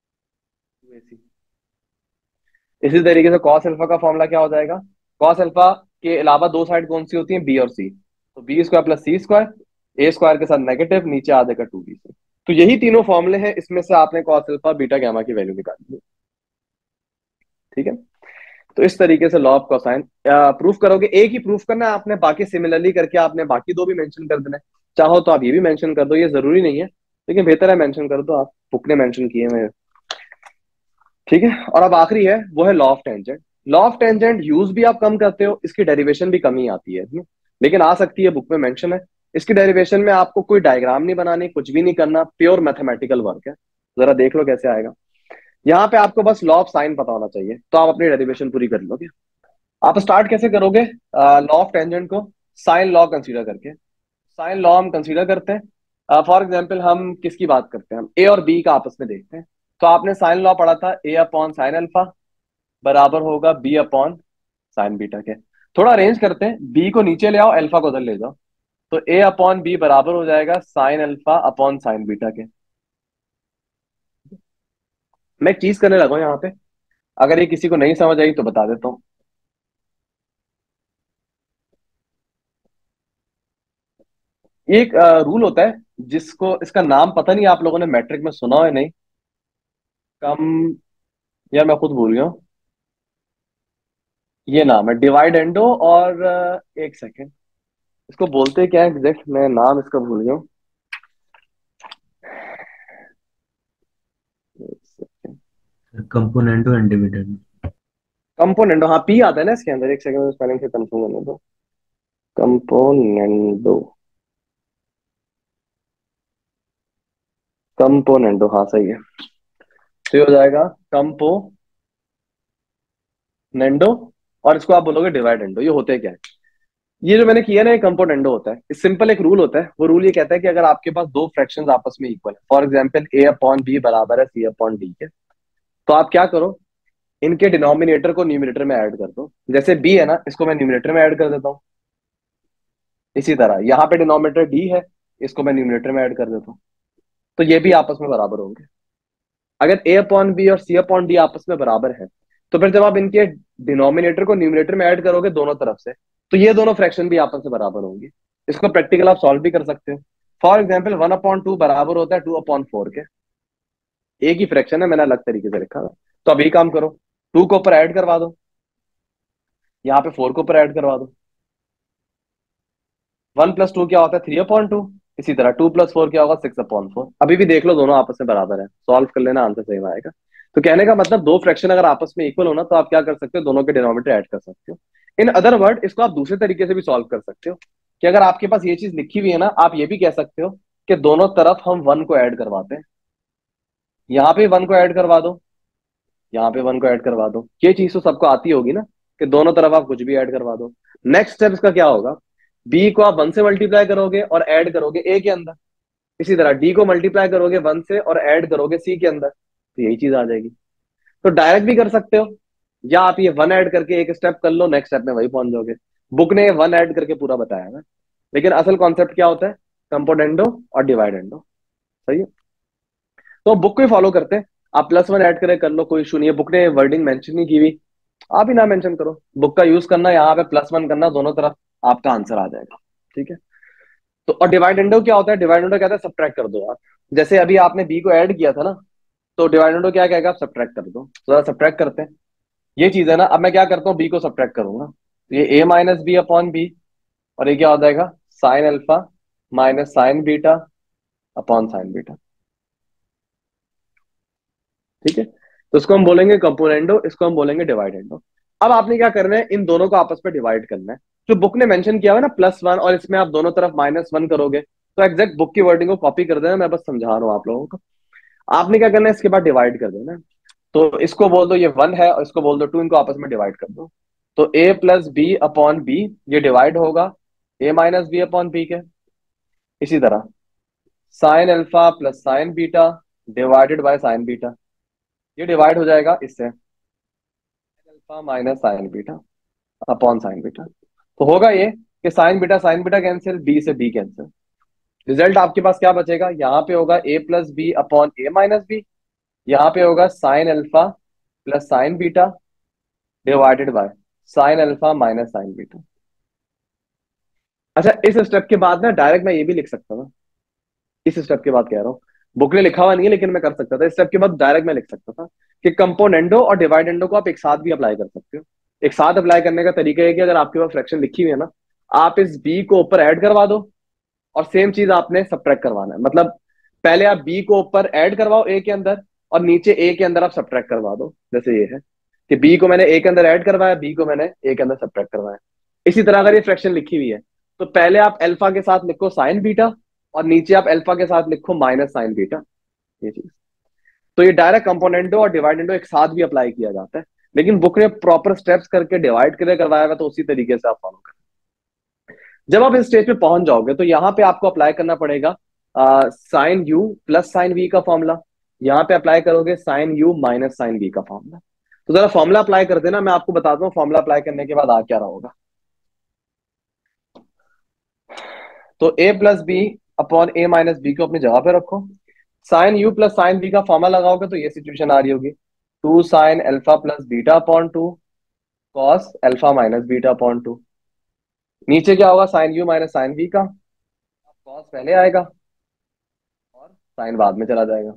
Speaker 1: इसी तरीके से कॉस अल्फा का फॉर्मूला क्या हो जाएगा, कॉस अल्फा के अलावा दो साइड कौन सी होती है, बी और सी, तो b square plus c square, a square के साथ नेगेटिव, नीचे आ जाएगा 2b से। तो यही तीनों फॉर्मूले हैं, इसमें से आपने कॉस अल्फा बीटा गामा की वैल्यू निकालनी है। ठीक है, तो इस तरीके से लॉ ऑफ कोसाइन प्रूफ करोगे। एक ही प्रूफ करना है आपने, बाकी सिमिलरली करके आपने बाकी दो भी मेंशन कर देना है। चाहो तो आप ये भी मेंशन कर दो, ये जरूरी नहीं है, लेकिन बेहतर है मेंशन कर दो, आप बुक ने मेंशन किए हैं। ठीक है, और अब आखिरी है, वो है law of tangent. Law of tangent use भी आप कम करते हो, इसकी डेरिवेशन भी कम ही आती है इसमें, लेकिन आ सकती है, बुक में मेंशन है। इसकी डेरिवेशन में आपको कोई डायग्राम नहीं बनानी, कुछ भी नहीं करना, प्योर मैथमेटिकल वर्क है। जरा देख लो कैसे आएगा। यहाँ पे आपको बस लॉ ऑफ साइन पता होना चाहिए, तो आप अपनी डेरिवेशन पूरी कर लोगे। आप स्टार्ट कैसे करोगे लॉ ऑफ टेंजेंट को, साइन लॉ कंसीडर करके। साइन लॉ हम कंसीडर करते हैं, फॉर एग्जाम्पल हम किसकी बात करते हैं, हम ए और बी का आपस में देखते हैं। तो आपने साइन लॉ पढ़ा था, ए अपॉन साइन अल्फा बराबर होगा बी अपॉन साइन बीटा के। थोड़ा अरेंज करते हैं, बी को नीचे ले आओ, अल्फा को उधर ले जाओ, तो ए अपॉन बी बराबर हो जाएगा sine alpha upon sine beta के। मैं एक चीज करने लगा हूं यहाँ पे, अगर ये किसी को नहीं समझ आई तो बता देता हूँ। ये एक रूल होता है, जिसको, इसका नाम पता नहीं आप लोगों ने मैट्रिक में सुना हो या नहीं। कम, यार मैं खुद भूल गया हूँ। ये नाम है डिवाइड एंडो, और एक सेकेंड, इसको बोलते क्या है एग्जैक्ट, मैं नाम इसका भूल गया हूँ।
Speaker 2: Componendo and dividend.
Speaker 1: कंपोनेंडो, हाँ पी आता है ना इसके अंदर, एक सेकंड स्पेलिंग से कंफ्यूज होने दो। कंपोनेंडो, कंपोनेंडो, हाँ सही है। तो ये हो जाएगा कंपोनेंडो, और इसको आप बोलोगे डिवाइड एंडो। ये होते क्या है, ये जो मैंने किया ना, ये कंपोनेंडो होता है। सिंपल एक रूल होता है, वो रूल ये कहता है कि अगर आपके पास दो फ्रैक्शंस आपस में इक्वल है, for example A upon B बराबर है सी अपॉन डी के, तो आप क्या करो, इनके डिनोमिनेटर को न्यूमिनेटर में ऐड कर दो। जैसे बी है ना, इसको मैं न्यूमिनेटर में ऐड कर देता हूँ। इसी तरह यहाँ पे डिनोमिनेटर डी है, इसको मैं न्यूमिनेटर में ऐड कर देता हूँ, तो ये भी आपस में बराबर होंगे। अगर ए अपॉन बी और सी अपॉन डी आपस में बराबर है, तो फिर जब आप इनके डिनोमिनेटर को न्यूमिनेटर में ऐड करोगे दोनों तरफ से, तो ये दोनों फ्रैक्शन भी आपस में बराबर होंगे। इसको प्रैक्टिकल आप सॉल्व भी कर सकते हो। फॉर एग्जाम्पल 1/2 बराबर होता है 2/4 के। एक ही फ्रैक्शन है, मैंने अलग तरीके से लिखा है। तो अभी काम करो, 2 को ऊपर ऐड करवा दो, यहाँ पे 4 को ऊपर ऐड करवा दो। 1+2 क्या होता है, 3/2। इसी तरह 2+4 क्या होगा, 6/4। अभी भी देख लो, दोनों आपस में बराबर है, सॉल्व कर लेना, आंसर सही में आएगा। तो कहने का मतलब, दो फ्रैक्शन अगर आपस में इक्वल हो ना, तो आप क्या कर सकते हो, दोनों के डिनोमिनेटर ऐड कर सकते हो। इन अदर वर्ड, इसको आप दूसरे तरीके से भी सॉल्व कर सकते हो, कि अगर आपके पास ये चीज लिखी हुई है ना, आप ये भी कह सकते हो कि दोनों तरफ हम 1 को ऐड करवाते हैं। यहाँ पे 1 को ऐड करवा दो, यहाँ पे 1 को ऐड करवा दो। ये चीज तो सबको आती होगी ना, कि दोनों तरफ आप कुछ भी ऐड करवा दो। नेक्स्ट स्टेप इसका क्या होगा, बी को आप 1 से मल्टीप्लाई करोगे और ऐड करोगे ए के अंदर। इसी तरह डी को मल्टीप्लाई करोगे 1 से और ऐड करोगे सी के अंदर, तो यही चीज आ जाएगी। तो डायरेक्ट भी कर सकते हो, या आप ये 1 ऐड करके एक स्टेप कर लो, नेक्स्ट स्टेप में वही पहुंच जाओगे। बुक ने 1 ऐड करके पूरा बताया है, लेकिन असल कॉन्सेप्ट क्या होता है, कंपोनेंडो और डिवाइडेंडो। सही है, तो बुक को ही फॉलो करते हैं। आप +1 ऐड करे कर लो, कोई इशू नहीं है। बुक ने वर्डिंग मेंशन नहीं की हुई, आप ही ना मेंशन करो, बुक का यूज करना, यहाँ पे +1 करना, दोनों तरफ आपका आंसर आ जाएगा। ठीक है, तो और डिवाइडेंडो क्या होता है, डिवाइडेंडो कहता है सब्ट्रैक्ट कर दो आप। जैसे अभी आपने बी को ऐड किया था ना, तो डिवाइडेंडो क्या कहेगा, आप सब्ट्रैक्ट कर दो। तो जरा सब्ट्रैक्ट करते हैं, ये चीज है ना। अब मैं क्या करता हूँ, बी को सब्ट्रैक्ट करूंगा, तो ये A minus B upon B, और ये क्या हो जाएगा, sine alpha minus sine beta upon sine beta. ठीक है, तो इसको हम बोलेंगे कंपोनेंडो, इसको हम बोलेंगे डिवाइडेंडो। अब आपने क्या करना है, इन दोनों को आपस में डिवाइड करना है। जो बुक ने मेंशन किया हुआ है ना +1, और इसमें आप दोनों तरफ -1 करोगे, तो एग्जैक्ट बुक की वर्डिंग को कॉपी कर देना, मैं बस समझा रहा हूँ आप लोगों को। आपने क्या करना है, इसके बाद डिवाइड कर देना। तो इसको बोल दो ये 1 है, और इसको बोल दो 2, इनको आपस में डिवाइड कर दो। तो A plus B upon B, ये डिवाइड होगा A minus B upon B के। इसी तरह sine alpha plus sine beta divided by sine beta, ये डिवाइड हो जाएगा इससे, alpha minus sine beta upon sine beta. तो होगा ये कि साइन बीटा कैंसिल, बी से बी कैंसिल, रिजल्ट आपके पास क्या बचेगा, यहाँ पे होगा A plus B upon A minus B, यहाँ पे होगा sign alpha plus sine beta divided by sine alpha minus sine beta. अच्छा, इस स्टेप के बाद ना डायरेक्ट मैं ये भी लिख सकता था, इस स्टेप के बाद कह रहा हूँ, बुक में लिखा हुआ नहीं है लेकिन मैं कर सकता था, इस स्टेप के बाद डायरेक्ट मैं लिख सकता था कि कंपोनेंडो और डिवाइडेंडो को आप एक साथ भी अप्लाई कर सकते हो। एक साथ अप्लाई करने का तरीका है कि अगर आपके पास फ्रैक्शन लिखी हुई है ना, आप इस बी को ऊपर ऐड करवा दो और सेम चीज आपने सब्ट्रैक्ट करवाना है। मतलब पहले आप बी को ऊपर ऐड करवाओ ए के अंदर और नीचे ए के अंदर आप सब्ट्रैक्ट करवा दो। जैसे ये है कि बी को मैंने ए के अंदर ऐड करवाया, बी को मैंने ए के अंदर सब्ट्रैक्ट करवाया। इसी तरह अगर ये फ्रैक्शन लिखी हुई है तो पहले आप अल्फा के साथ लिखो साइन बीटा और नीचे आप अल्फा के साथ लिखो माइनस साइन बीटा, ये चीज। तो ये डायरेक्ट कंपोनेंडो और डिवाइडेंडो एक साथ भी अप्लाई किया जाता है, लेकिन बुक ने प्रॉपर स्टेप्स करके डिवाइड करके करवाया हुआ, तो उसी तरीके से आप फॉलो करें। जब आप इस स्टेज पे पहुंच जाओगे तो यहाँ पे आपको अप्लाई करना पड़ेगा sine U plus sine V का फॉर्मूला। यहाँ पे अप्लाई करोगे sine U minus sine V का फॉर्मूला। तो जरा फॉर्मूला अप्लाई कर देना, मैं आपको बताता हूँ फॉर्मूला अप्लाई करने के बाद आ क्या रहा होगा। तो A plus B upon A minus B को अपनी जगह पे रखो, sine U plus sine B का फॉर्मूला लगाओगे तो ये सिचुएशन आ रही होगी, two sine alpha plus beta upon two cos alpha minus beta upon two. नीचे क्या होगा, sine U minus sine B का, कॉस पहले आएगा और साइन बाद में चला जाएगा,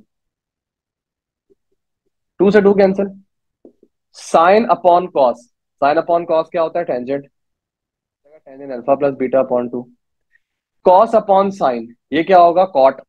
Speaker 1: टू से two cancel, sine upon cos, sine upon cos क्या होता है, tangent, tangent alpha plus beta upon two, cos upon sine ये क्या होगा, कॉट।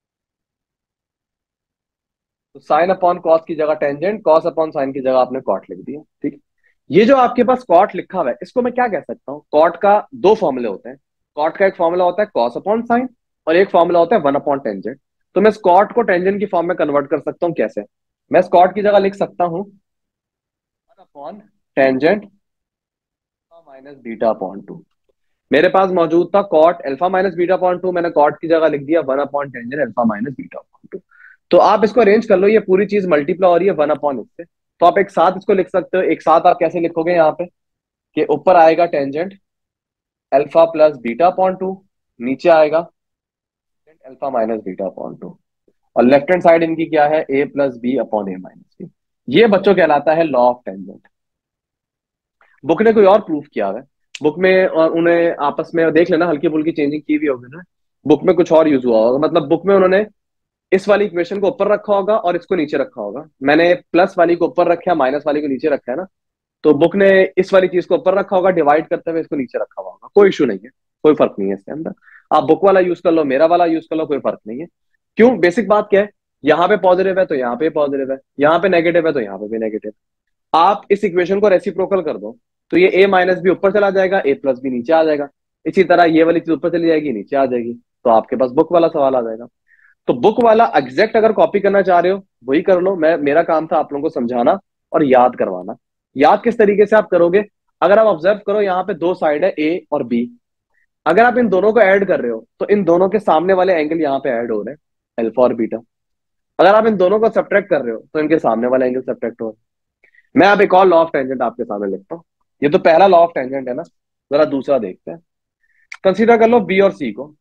Speaker 1: तो साइन अपॉन कॉस की जगह टेंजेंट, कॉस अपॉन साइन की जगह आपने कॉट लिख दिया, ठीक। ये जो आपके पास कॉट लिखा हुआ है इसको मैं क्या कह सकता हूँ, कॉट का दो फॉर्मूले होते हैं। कॉट का एक फॉर्मूला होता है कॉस अपॉन साइन और एक फॉर्मूला होता है वन अपॉन टेंजेंट। तो मैं इस कॉट को टेंजेंट की फॉर्म में कन्वर्ट कर सकता हूँ कैसे, मैं इस कॉट की जगह लिख सकता हूँ one upon tangent minus beta upon two. मेरे पास मौजूद था cot alpha minus beta upon two, मैंने कॉट की जगह लिख दिया one upon tangent alpha minus beta upon two. तो आप इसको अरेंज कर लो, ये पूरी चीज मल्टीप्लाई हो रही है वन अपॉन इससे, तो आप एक साथ इसको लिख सकते हो। एक साथ आप कैसे लिखोगे, यहाँ पे कि ऊपर आएगा tangent alpha plus beta upon two, नीचे आएगा alpha minus beta upon two, और लेफ्ट हैंड साइड इनकी क्या है, A plus B upon A minus B. ये बच्चों कहलाता है लॉ ऑफ टेंजेंट। बुक ने कोई और प्रूफ किया है, बुक में और उन्हें आपस में देख लेना, हल्की फुल्की चेंजिंग की भी होगी ना, बुक में कुछ और यूज हुआ होगा। मतलब बुक में उन्होंने इस वाली इक्वेशन को ऊपर रखा होगा और इसको नीचे रखा होगा, मैंने प्लस वाली को ऊपर रखा, माइनस वाली को नीचे रखा है ना, तो बुक ने इस वाली चीज को ऊपर रखा होगा, डिवाइड करते हुए इसको नीचे रखा हुआ होगा। कोई इशू नहीं है, कोई फर्क नहीं है इसके अंदर। आप बुक वाला यूज कर लो, मेरा वाला यूज कर लो, कोई फर्क नहीं है। क्यों, बेसिक बात क्या है, यहाँ पे पॉजिटिव है तो यहाँ पे पॉजिटिव है, यहाँ पे नेगेटिव है तो यहाँ पे भी नेगेटिव। आप इस इक्वेशन को रेसिप्रोकल कर दो तो ये ए माइनस बी ऊपर चला जाएगा, ए प्लस बी नीचे आ जाएगा। इसी तरह ये वाली चीज ऊपर चली जाएगी, नीचे आ जाएगी, तो आपके पास बुक वाला सवाल आ जाएगा। तो बुक वाला एग्जैक्ट अगर कॉपी करना चाह रहे हो वही कर लो, मैं मेरा काम था आप लोगों को समझाना और याद करवाना। याद किस तरीके से आप करोगे, अगर आप ऑब्जर्व करो यहाँ पे दो साइड है ए और बी, अगर आप इन दोनों को ऐड कर रहे हो तो इन दोनों के सामने वाले एंगल यहाँ पे ऐड हो रहे हैं, अल्फा और बीटा। अगर आप इन दोनों को सब्ट्रैक्ट कर रहे हो तो इनके सामने वाला एंगल सब्ट्रैक्ट हो रहा है। मैं अब एक और लॉ ऑफ टेंजेंट आपके सामने लिखता हूँ, ये तो पहला लॉ ऑफ टेंजेंट है ना, जरा दूसरा देखते हैं। कंसीडर कर लो बी और सी को,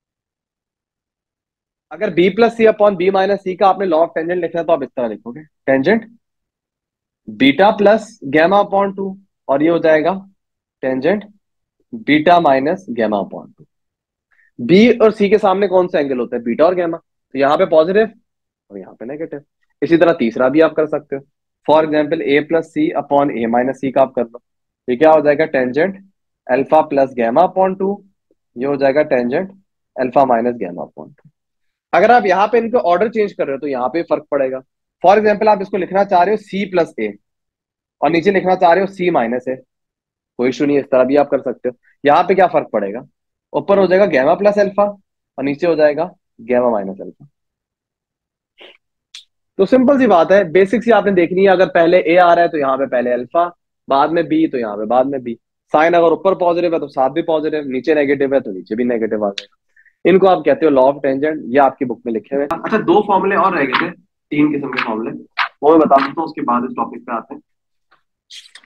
Speaker 1: अगर B plus C upon B minus C का आपने लॉ ऑफ टेंजेंट लिखना है तो आप इस तरह लिखोगे, tangent beta plus gamma upon two, और ये हो जाएगा tangent beta minus gamma upon two. B और सी के सामने कौन सा एंगल होता है, बीटा और गैमा, तो यहाँ पे पॉजिटिव और यहाँ पे नेगेटिव। इसी तरह तीसरा भी आप कर सकते हो, for example A plus C upon A minus C का आप कर लो, ये क्या हो जाएगा, tangent alpha plus gamma upon two, ये हो जाएगा tangent alpha minus gamma upon two. अगर आप यहाँ पे इनको ऑर्डर चेंज कर रहे हो तो यहाँ पे फर्क पड़ेगा। फॉर एग्जाम्पल आप इसको लिखना चाह रहे हो सी प्लस ए और नीचे लिखना चाह रहे हो सी माइनस ए, कोई इशू नहीं है, इस तरह भी आप कर सकते हो। यहाँ पे क्या फर्क पड़ेगा, ऊपर हो जाएगा गैमा प्लस अल्फा और नीचे हो जाएगा गैमा माइनस अल्फा। तो सिंपल सी बात है, बेसिक सी आपने देखनी है, अगर पहले ए आ रहा है तो यहाँ पे पहले अल्फा, बाद में बी तो यहाँ पे बाद में बी। साइन अगर ऊपर पॉजिटिव है तो साथ भी पॉजिटिव, नीचे नेगेटिव है तो नीचे भी नेगेटिव आ जाएगा। इनको आप कहते हो लॉ ऑफ टेंजेंट, ये आपकी बुक में लिखे हुए। अच्छा, दो फॉर्मूले और रह गए थे, तीन किस्म के फॉर्मूले, वो मैं बता देता हूँ, उसके बाद इस टॉपिक पे आते हैं।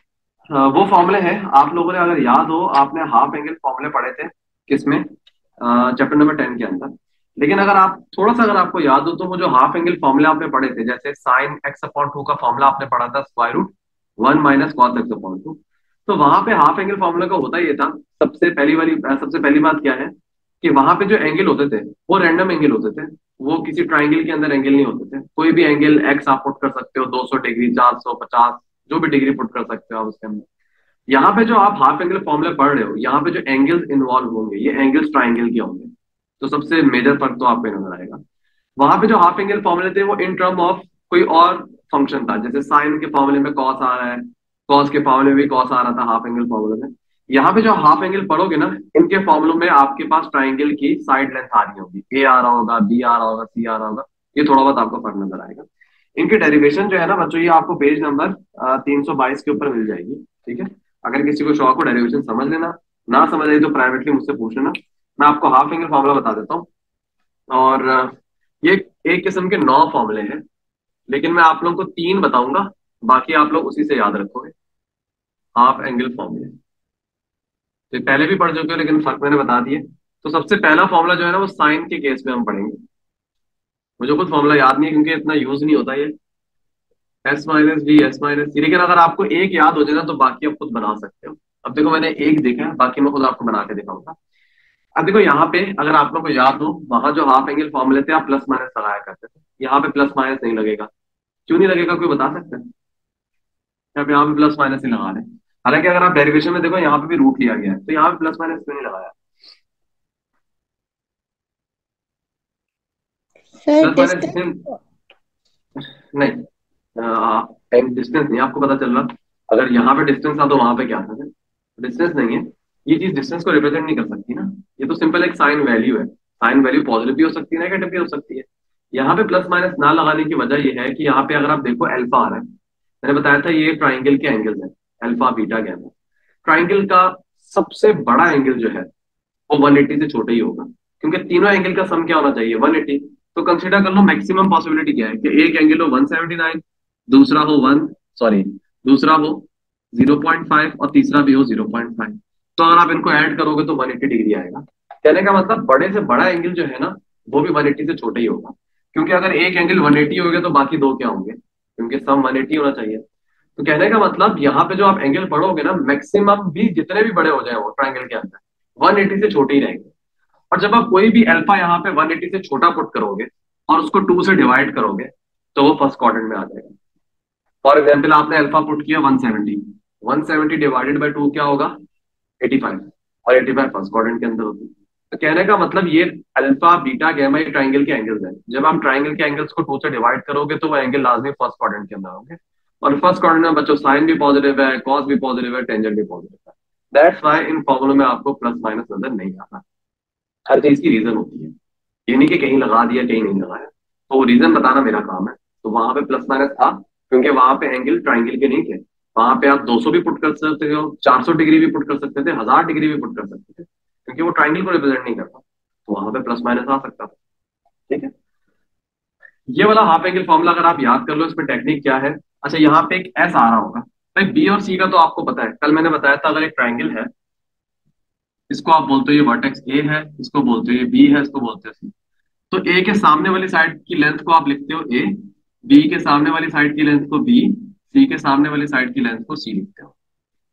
Speaker 1: वो फॉर्मूले हैं, आप लोगों ने अगर याद हो, आपने हाफ एंगल फॉर्मूले पढ़े थे किसमें, चैप्टर नंबर 10 के अंदर। लेकिन अगर आप थोड़ा सा अगर आपको याद हो तो वो जो हाफ एंगल फॉर्मूले आपने पढ़े थे, जैसे साइन एक्स अपॉन टू का फॉर्मूला आपने पढ़ा था square root one minus cos X upon two. तो वहां पे हाफ एंगल फॉर्मूला का होता ये था, सबसे पहली बात क्या है कि वहां पे जो एंगल होते थे वो रैंडम एंगल होते थे। वो किसी ट्राइंगल के अंदर एंगल नहीं होते थे। कोई भी एंगल एक्स आप पुट कर सकते हो, 200 डिग्री, 450, जो भी डिग्री पुट कर सकते हो आप उसके अंदर। यहाँ पे जो आप हाफ एंगल फॉर्मूला पढ़ रहे हो, यहाँ पे जो एंगल्स इन्वॉल्व होंगे ये एंगल्स ट्राइंगल के होंगे। तो सबसे मेजर फर्क तो आपको नजर आएगा। वहां पे जो हाफ एंगल फॉर्मूले थे वो इन टर्म ऑफ कोई और फंक्शन था, जैसे साइन के फॉर्मूले में कॉस आ रहा है, कॉस के फॉर्मूले में भी कॉस आ रहा था हाफ एंगल फॉर्मूले में। यहाँ पे जो हाफ एंगल पढ़ोगे ना, इनके फॉर्मूलों में आपके पास ट्राइंगल की साइड लेंथ आ रही होगी, ए आ रहा होगा, बी आ रहा होगा, सी आ रहा होगा। ये थोड़ा बहुत आपको फर्क नजर आएगा। इनकी डेरिवेशन जो है ना बच्चों, ये आपको पेज नंबर 322 के ऊपर मिल जाएगी। ठीक है, अगर किसी को शौक हो डेरिवेशन समझ लेना, ना समझ आई तो प्राइवेटली मुझसे पूछ लेना। मैं आपको हाफ एंगल फॉर्मूला बता देता हूँ। और ये एक किस्म के 9 फॉर्मूले हैं, लेकिन मैं आप लोगों को 3 बताऊंगा, बाकी आप लोग उसी से याद रखोगे। हाफ एंगल फॉर्मूले तो ये पहले भी पढ़ चुके हो, लेकिन फर्क मैंने बता दिए। तो सबसे पहला फॉर्मूला जो है ना वो साइन के केस में हम पढ़ेंगे। मुझे खुद फॉर्मूला याद नहीं है क्योंकि इतना यूज नहीं होता ये, S minus B S minus C. लेकिन अगर आपको एक याद हो जाए ना तो बाकी आप खुद बना सकते हो। अब देखो मैंने एक देखा है, बाकी मैं खुद आपको बना के दिखाऊंगा। अब देखो यहाँ पे अगर आप लोग को याद हो, वहां जो हाफ एंगल फॉर्मूले थे आप प्लस माइनस लगाया करते थे। यहाँ पे प्लस माइनस नहीं लगेगा। क्यों नहीं लगेगा, कोई बता सकते हैं? यहाँ पे प्लस माइनस ही लगा रहे हैं। हालांकि अगर आप डेरिवेशन में देखो यहाँ पे भी रूट लिया गया है, तो यहाँ पे प्लस माइनस क्यों नहीं लगाया?
Speaker 3: Sir
Speaker 1: plus minus
Speaker 3: distance.
Speaker 1: नहीं, डिस्टेंस नहीं आपको पता चल रहा। अगर यहाँ पे डिस्टेंस था तो वहां पे क्या था? डिस्टेंस नहीं है। ये चीज डिस्टेंस को रिप्रेजेंट नहीं कर सकती ना। ये तो सिंपल एक साइन वैल्यू है। साइन वैल्यू पॉजिटिव भी हो सकती है, नेगेटिव भी हो सकती है। यहाँ पे प्लस माइनस ना लगाने की वजह ये है कि यहाँ पे अगर आप देखो अल्फा आ रहा है। मैंने बताया था ये ट्राइंगल के एंगल्स है, अल्फा बीटा गैमा। ट्राइंगल का सबसे बड़ा एंगल जो है वो 180 से छोटा ही होगा, क्योंकि तीनों एंगल का सम क्या होना चाहिए? 180। तो कंसीडर कर लो मैक्सिमम पॉसिबिलिटी क्या है कि एक एंगल हो 179, दूसरा हो दूसरा हो 0.5 और तीसरा भी हो 0.5। तो अगर आप इनको ऐड करोगे तो 180 डिग्री आएगा। कहने का मतलब बड़े से बड़ा एंगल जो है ना वो भी 180 से छोटा ही होगा। क्योंकि अगर एक एंगल 180 हो गया तो बाकी दो क्या होंगे? क्योंकि सम 180 होना चाहिए। तो कहने का मतलब यहाँ पे जो आप एंगल पढ़ोगे ना, मैक्सिमम भी जितने भी बड़े हो जाए वो ट्राइंगल के अंदर 180 से छोटे ही रहेंगे। और जब आप कोई भी अल्फा यहाँ पे 180 से छोटा पुट करोगे और उसको 2 से डिवाइड करोगे तो वो फर्स्ट क्वाड्रेंट में आ जाएगा। फॉर एग्जाम्पल आपने अल्फा पुट किया 170, 170 डिवाइडेड बाई 2 क्या होगा? 85। और 85 फर्स्ट क्वाड्रेंट के अंदर होती है। तो कहने का मतलब ये अल्फा बीटा गैमा ये ट्राइंगल के एंगल्स हैं। जब आप ट्राइंगल के एंगल्स को 2 से डिवाइड करोगे तो वो एंगल लाजमी फर्स्ट क्वाड्रेंट के अंदर होंगे। और फर्स्ट क्वाड्रेंट में बच्चों साइन भी पॉजिटिव है, कॉस भी पॉजिटिव है, टेंजेंट भी पॉजिटिव है। दैट्स वाई इन फॉर्मूलों में आपको प्लस माइनस नजर नहीं आता। हर चीज की रीजन होती है। ये नहीं कि कहीं लगा दिया कहीं नहीं लगाया। तो वो रीजन बताना मेरा काम है। तो वहां पे प्लस माइनस था क्योंकि वहां पे एंगल ट्राइंगल के नहीं थे। वहां पे आप 200 भी पुट कर सकते हो, 400 डिग्री भी पुट कर सकते थे, 1000 डिग्री भी पुट कर सकते थे, क्योंकि वो ट्राइंगल को रिप्रेजेंट नहीं करता। तो वहां पे प्लस माइनस आ सकता था। ठीक है, ये वाला हाफ एंगल फॉर्मूला अगर आप याद कर लो, इसमें टेक्निक क्या है। अच्छा, यहाँ पे एक एस आ रहा होगा। भाई बी और सी का तो आपको पता है, कल मैंने बताया था अगर एक ट्राइंगल है, इसको आप बोलते हो ये वर्टेक्स ए है, इसको बोलते हो ये बी है, इसको बोलते हो सी। तो ए के सामने वाली साइड की लेंथ को आप लिखते हो ए, बी के सामने वाली साइड की लेंथ को बी, सी के सामने वाली साइड की लेंथ को सी लिखते हो।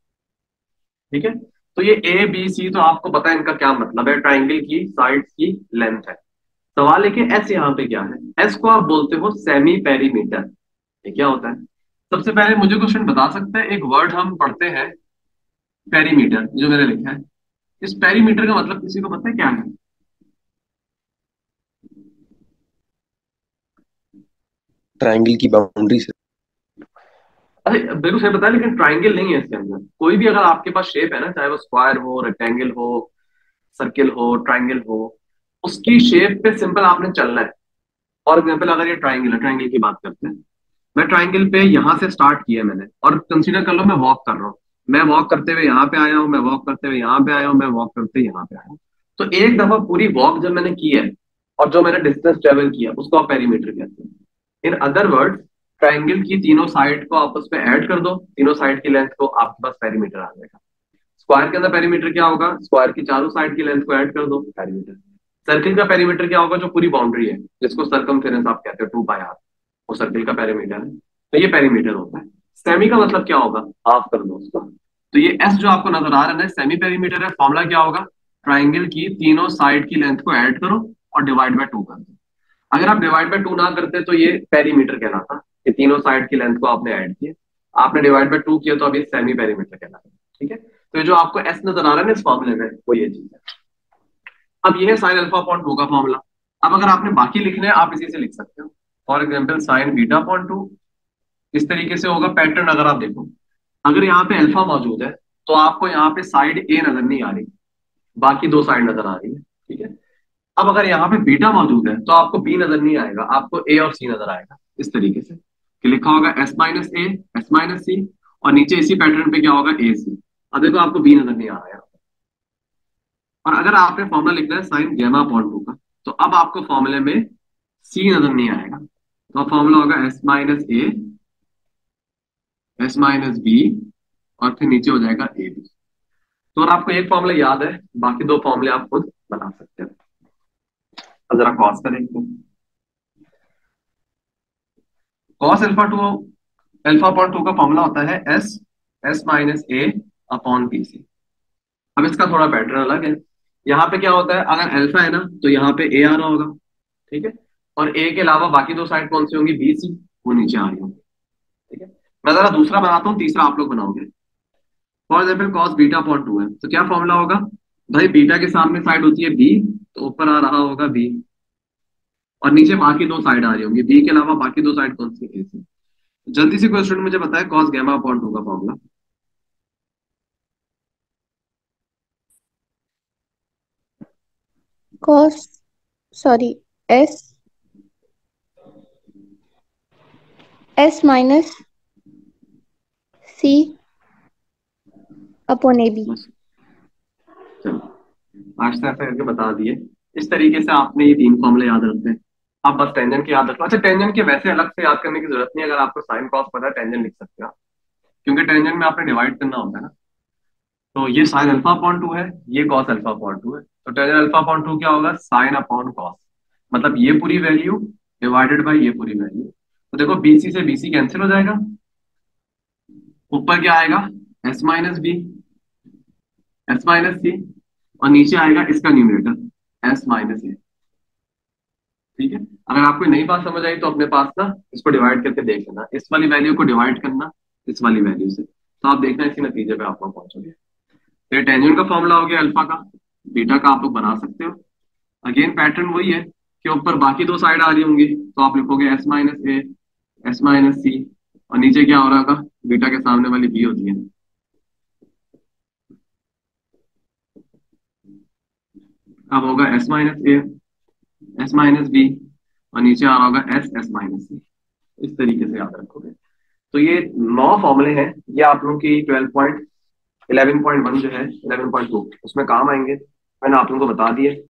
Speaker 1: ठीक है, तो ये ए बी सी तो आपको पता है इनका क्या मतलब है, ट्राइंगल की साइड्स की लेंथ है। सवाल है कि एस यहाँ पे क्या है? एस को आप बोलते हो सेमी पेरीमीटर। ये क्या होता है? सबसे पहले मुझे क्वेश्चन बता सकते हैं, एक वर्ड हम पढ़ते हैं पेरीमीटर, जो मैंने लिखा है, इस पेरीमीटर का मतलब किसी को पता है क्या है?
Speaker 2: ट्राइंगल की बाउंड्री से।
Speaker 1: अरे बिल्कुल सही बताया, लेकिन ट्राइंगल नहीं है इसके अंदर। कोई भी अगर आपके पास शेप है ना, चाहे वो स्क्वायर हो, रेक्टेंगल हो, सर्किल हो, ट्राइंगल हो, उसकी शेप पे सिंपल आपने चलना है। फॉर एग्जाम्पल अगर ये ट्राइंगल है, ट्राइंगल की बात करते हैं। मैं ट्राइंगल पे यहाँ से स्टार्ट किया मैंने, और कंसीडर कर लो मैं वॉक कर रहा हूँ। मैं वॉक करते हुए यहाँ पे आया हूँ, मैं वॉक करते हुए यहाँ पे आया हूँ, मैं वॉक करते यहाँ पे आया हूँ। तो एक दफा पूरी वॉक जब मैंने की है और जो मैंने डिस्टेंस ट्रेवल किया उसको आप पेरीमीटर कहते हैं। इन अदर वर्ड्स, ट्राइंगल की तीनों साइड को आपस में ऐड कर दो, तीनों साइड की लेंथ को, आपके पास पेरीमीटर आ जाएगा। स्क्वायर के अंदर पेरीमीटर क्या होगा, स्क्वायर की चारों साइड की लेंथ को ऐड कर दो, पेरीमीटर। सर्किल का पेरीमीटर क्या होगा, जो पूरी बाउंड्री है, जिसको सरकमफेरेंस आप कहते हो 2 पाई आर, वो सर्किल का पेरीमीटर है। तो ये पेरीमीटर होता है। सेमी का मतलब क्या होगा, हाफ कर दो उसको। तो ये एस जो आपको नजर आ रहा है सेमी पेरीमीटर है। फॉर्मूला क्या होगा, ट्राइंगल की तीनों साइड की लेंथ को ऐड करो और डिवाइड बाय 2 कर दो। अगर आप डिवाइड बाय 2 ना करते तो ये पेरीमीटर कहलाता, कि तीनों साइड की लेंथ को आपने ऐड किया, आपने डिवाइड बाय 2 किया तो अब ये सेमी पेरीमीटर कहलाता है। ठीक है, तो ये जो आपको एस नजर आ रहा है ना इस फॉर्मूले में, वो ये चीज है। अब ये है साइन अल्फा अपॉन 2 का फॉर्मूला। अब अगर आपने बाकी लिखने हैं आप इसी से लिख सकते हो। For example sine beta upon 2 इस तरीके से होगा पैटर्न। अगर आप देखो, अगर यहाँ पे अल्फा मौजूद है तो आपको यहाँ पे साइड ए नजर नहीं आ रही, बाकी 2 साइड नजर आ रही है। ठीक है, अब अगर यहाँ पे बीटा मौजूद है तो आपको बी नजर नहीं आएगा, आपको ए और सी नजर आएगा। इस तरीके से कि लिखा होगा S minus A, S minus C, और नीचे इसी पैटर्न पे क्या होगा, ए सी। अब देखो आपको बी नजर नहीं आ रहा है। और अगर आपने फॉर्मूला लिखना है साइन गैमा अपॉन 2 का, तो अब आपको फॉर्मूले में सी नजर नहीं आएगा, तो फॉर्मूला होगा S minus A, S minus B, और फिर नीचे हो जाएगा ए बी। तो अगर आपको एक फॉर्मूला याद है, बाकी 2 फॉर्मूले आप खुद बना सकते हैं। अब जरा कॉस का देखते हैं। Cos alpha two, alpha upon 2 का फॉर्मूला होता है S, S minus A upon B C. अब इसका थोड़ा पैटर्न अलग है। यहाँ पे क्या होता है, अगर अल्फा है ना तो यहाँ पे ए आ रहा होगा। ठीक है, और ए के अलावा बाकी 2 साइड कौन सी होंगी, बी सी, वो नीचे आ रही होंगी। ठीक है, मैं जरा दूसरा बनाता हूँ, तीसरा आप लोग बनाओगे। For example cos beta upon 2 है, तो क्या फॉर्मूला होगा भाई, बीटा के सामने साइड होती है बी, तो ऊपर आ रहा होगा बी, और नीचे बाकी 2 साइड आ रही होंगी, बी के अलावा बाकी 2 साइड कौन सी, ए सी। जल्दी से कोई स्टूडेंट मुझे बताए कॉस गैमा अपॉन 2 का formula.
Speaker 3: Cos, sorry, S, S minus C upon A B.
Speaker 1: चलो आज से ऐसा करके बता दिए। इस तरीके से आपने ये 3 फॉर्मूले याद रखते हैं। आप बस टेंजन के याद रखो। अच्छा, टेंजन के वैसे अलग से याद करने की जरूरत नहीं है, अगर आपको साइन कॉस पता है टेंजन लिख सकते हो आप, क्योंकि टेंजन में आपने डिवाइड करना होता है ना। तो ये साइन अल्फा अपॉन 2 है, ये कॉस अल्फा अपॉन 2 है, तो टेंजन अल्फा अपॉन 2 क्या होगा, साइन अपॉन कॉस। मतलब ये पूरी वैल्यू डिवाइडेड बाई ये पूरी वैल्यू। तो देखो बीसी से बीसी कैंसिल हो जाएगा, ऊपर क्या आएगा, S minus B, S minus C, और नीचे आएगा इसका न्यूमरेटर एस माइनस ए। ठीक है, अगर आपको नई बात समझ आई तो अपने पास ना इसको डिवाइड करके देख लेना, इस वाली वैल्यू को डिवाइड करना इस वाली वैल्यू से, तो आप देखना इसी नतीजे पे आप पहुंचोगे। तो ये टेंजेंट का फॉर्मूला हो गया अल्फा का। बीटा का आप लोग बना सकते हो। अगेन पैटर्न वही है कि ऊपर बाकी 2 साइड आ रही होंगी, तो आप लिखोगे S minus A, S minus C, और नीचे क्या हो रहा होगा, बीटा के सामने वाली बी होती है। अब होगा S minus A, S minus B, और नीचे आ रहा होगा एस, एस माइनस सी। इस तरीके से याद रखोगे। तो ये 9 फॉर्मूले हैं, ये आप लोगों की 11.1 जो है 11.2 उसमें काम आएंगे। मैंने आप लोगों को बता दिए।